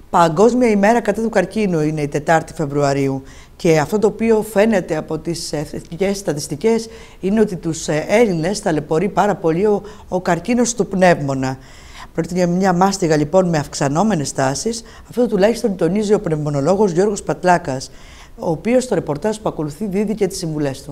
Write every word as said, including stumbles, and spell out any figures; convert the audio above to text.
Παγκόσμια ημέρα κατά του καρκίνου είναι η τετάρτη Φεβρουαρίου και αυτό το οποίο φαίνεται από τις εθνικές στατιστικές είναι ότι τους Έλληνες ταλαιπωρεί πάρα πολύ ο, ο καρκίνος του πνεύμονα. Πρόκειται για μια μάστιγα λοιπόν με αυξανόμενες τάσεις. Αυτό τουλάχιστον τονίζει ο πνευμονολόγος Γιώργος Πατλάκας, ο οποίος στο ρεπορτάζ που ακολουθεί δίδει και τις συμβουλές του.